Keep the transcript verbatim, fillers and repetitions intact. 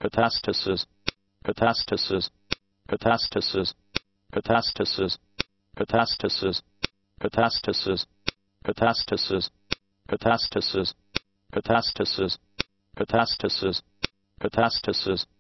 catastasis, catastasis, catastasis, catastasis, catastasis, catastasis, catastasis, catastasis, catastasis, catastasis, catastasis,